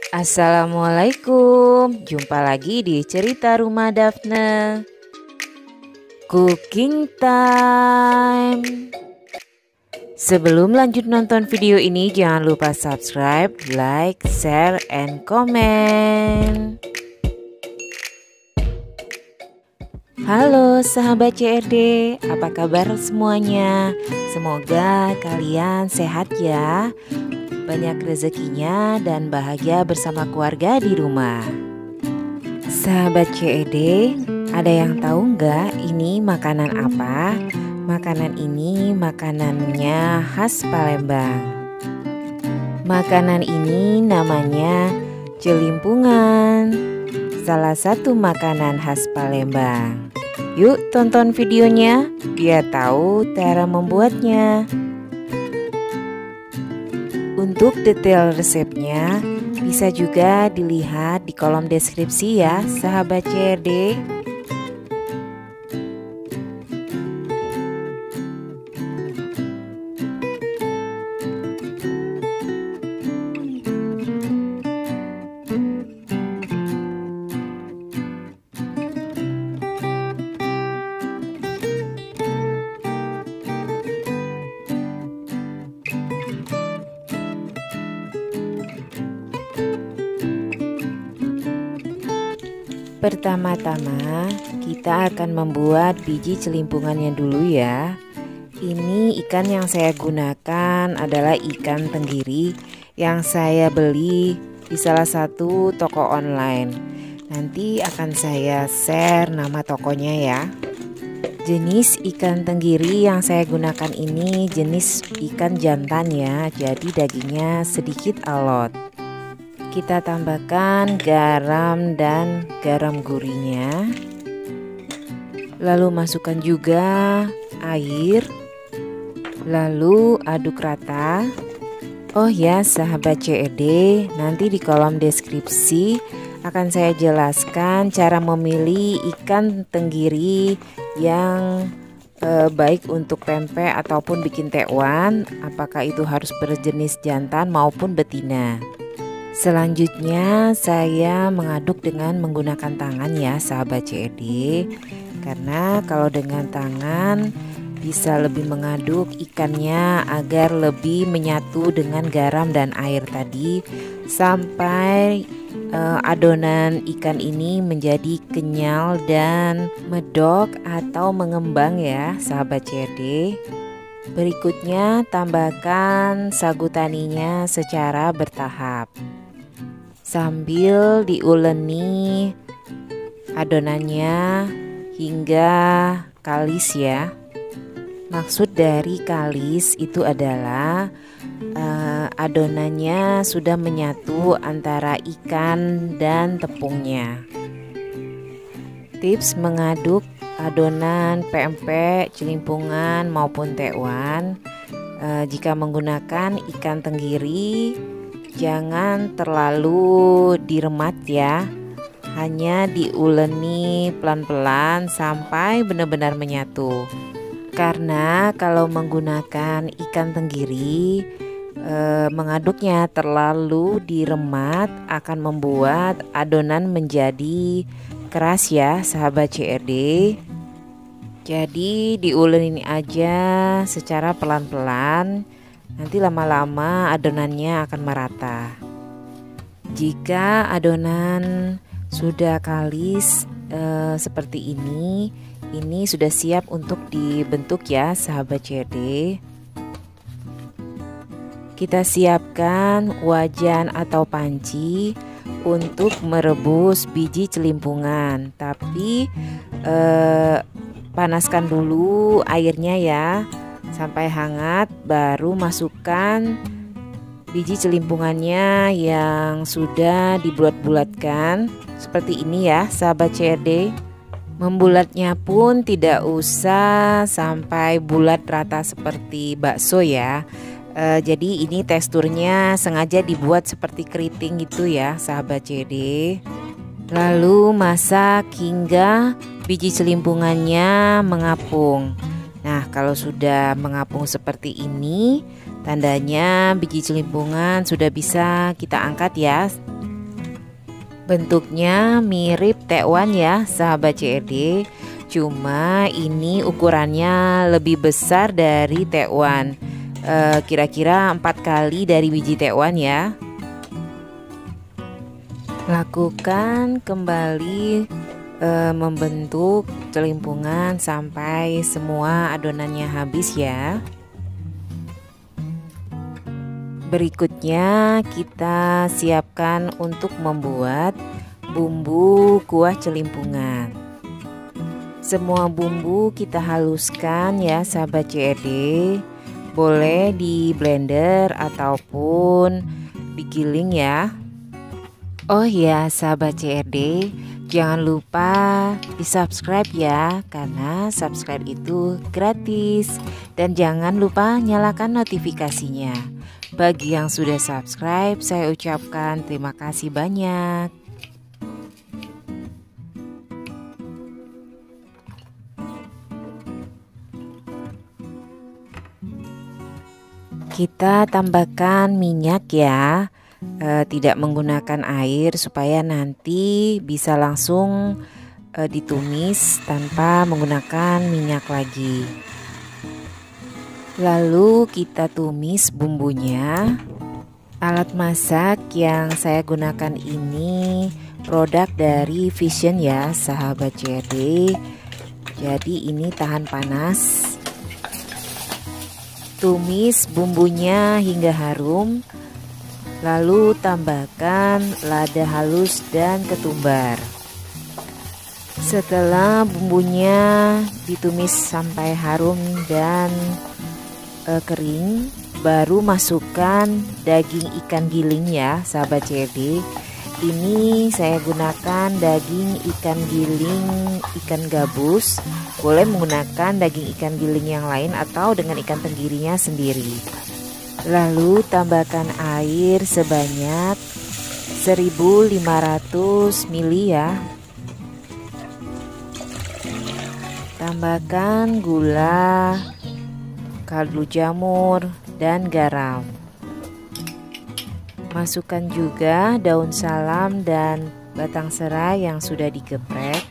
Assalamualaikum, jumpa lagi di cerita rumah Daphne. Cooking time. Sebelum lanjut nonton video ini, jangan lupa subscribe, like, share, and comment. Halo sahabat CRD, apa kabar semuanya? Semoga kalian sehat ya, banyak rezekinya dan bahagia bersama keluarga di rumah. Sahabat CED, ada yang tahu nggak ini makanan apa? Makanan ini makanannya khas Palembang. Makanan ini namanya celimpungan, salah satu makanan khas Palembang. Yuk tonton videonya, biar tahu cara membuatnya. Untuk detail resepnya bisa juga dilihat di kolom deskripsi ya sahabat CRD. Pertama-tama kita akan membuat biji celimpungannya dulu ya. Ini ikan yang saya gunakan adalah ikan tenggiri yang saya beli di salah satu toko online. Nanti akan saya share nama tokonya ya. Jenis ikan tenggiri yang saya gunakan ini jenis ikan jantan ya, jadi dagingnya sedikit alot. Kita tambahkan garam dan garam gurihnya. Lalu masukkan juga air. Lalu aduk rata. Oh ya sahabat CED, nanti di kolom deskripsi akan saya jelaskan cara memilih ikan tenggiri yang baik untuk pempek ataupun bikin tekwan. Apakah itu harus berjenis jantan maupun betina. Selanjutnya saya mengaduk dengan menggunakan tangan ya sahabat CED, karena kalau dengan tangan bisa lebih mengaduk ikannya agar lebih menyatu dengan garam dan air tadi sampai adonan ikan ini menjadi kenyal dan medok atau mengembang ya sahabat CED. Berikutnya tambahkan sagu taninya secara bertahap sambil diuleni adonannya hingga kalis ya. Maksud dari kalis itu adalah adonannya sudah menyatu antara ikan dan tepungnya. Tips mengaduk adonan pempek, celimpungan maupun tekwan, jika menggunakan ikan tenggiri jangan terlalu diremat ya, hanya diuleni pelan-pelan sampai benar-benar menyatu. Karena kalau menggunakan ikan tenggiri mengaduknya terlalu diremat akan membuat adonan menjadi keras ya sahabat CRD. Jadi diuleni aja secara pelan-pelan. Nanti lama-lama adonannya akan merata. Jika adonan sudah kalis seperti ini sudah siap untuk dibentuk ya sahabat CRD. Kita siapkan wajan atau panci untuk merebus biji celimpungan. Tapi panaskan dulu airnya ya sampai hangat, baru masukkan biji celimpungannya yang sudah dibulat-bulatkan seperti ini ya sahabat CRD. Membulatnya pun tidak usah sampai bulat rata seperti bakso ya. Jadi ini teksturnya sengaja dibuat seperti keriting gitu ya sahabat CRD. Lalu masak hingga biji celimpungannya mengapung. Nah, kalau sudah mengapung seperti ini, tandanya biji celimpungan sudah bisa kita angkat ya. Bentuknya mirip tekwan ya sahabat CRD, cuma ini ukurannya lebih besar dari tekwan, kira-kira 4 kali dari biji tekwan ya. Lakukan kembali membentuk celimpungan sampai semua adonannya habis ya. Berikutnya kita siapkan untuk membuat bumbu kuah celimpungan. Semua bumbu kita haluskan ya sahabat CRD, boleh di blender ataupun digiling ya. Oh ya sahabat CRD, jangan lupa di subscribe ya, karena subscribe itu gratis. Dan jangan lupa nyalakan notifikasinya. Bagi yang sudah subscribe, saya ucapkan terima kasih banyak. Kita tambahkan minyak ya. Tidak menggunakan air supaya nanti bisa langsung ditumis tanpa menggunakan minyak lagi. Lalu kita tumis bumbunya. Alat masak yang saya gunakan ini produk dari Vision ya sahabat CRD, jadi ini tahan panas. Tumis bumbunya hingga harum. Lalu tambahkan lada halus dan ketumbar. Setelah bumbunya ditumis sampai harum dan kering, baru masukkan daging ikan giling ya sahabat CRD. Ini saya gunakan daging ikan giling ikan gabus. Boleh menggunakan daging ikan giling yang lain atau dengan ikan tenggirinya sendiri. Lalu tambahkan air sebanyak 1500 ml ya. Tambahkan gula, kaldu jamur, dan garam. Masukkan juga daun salam dan batang serai yang sudah digeprek.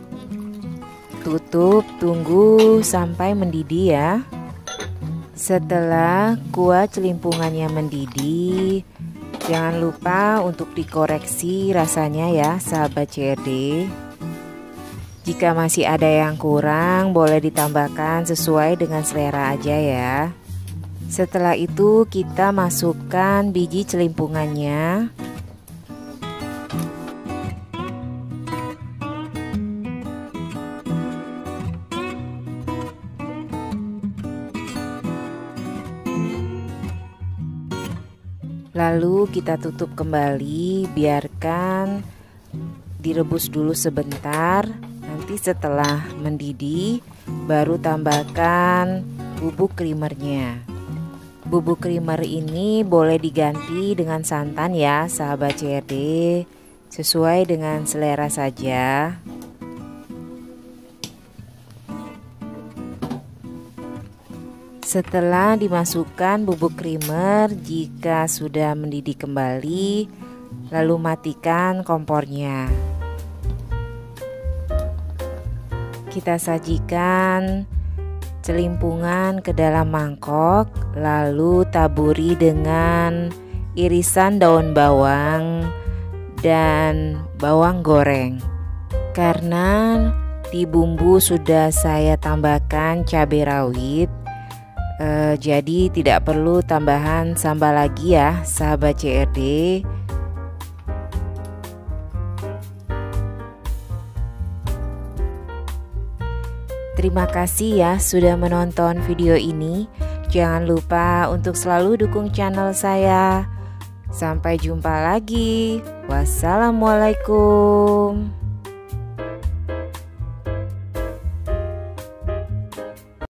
Tutup, tunggu sampai mendidih ya. Setelah kuah celimpungannya mendidih, jangan lupa untuk dikoreksi rasanya ya sahabat CRD. Jika masih ada yang kurang, boleh ditambahkan sesuai dengan selera aja ya. Setelah itu kita masukkan biji celimpungannya. Lalu kita tutup kembali, biarkan direbus dulu sebentar. Nanti setelah mendidih baru tambahkan bubuk creamernya. Bubuk creamer ini boleh diganti dengan santan ya sahabat CRD, sesuai dengan selera saja. Setelah dimasukkan bubuk creamer, jika sudah mendidih kembali, lalu matikan kompornya. Kita sajikan celimpungan ke dalam mangkok, lalu taburi dengan irisan daun bawang dan bawang goreng. Karena di bumbu sudah saya tambahkan cabai rawit, jadi tidak perlu tambahan sambal lagi ya sahabat CRD. Terima kasih ya sudah menonton video ini. Jangan lupa untuk selalu dukung channel saya. Sampai jumpa lagi. Wassalamualaikum.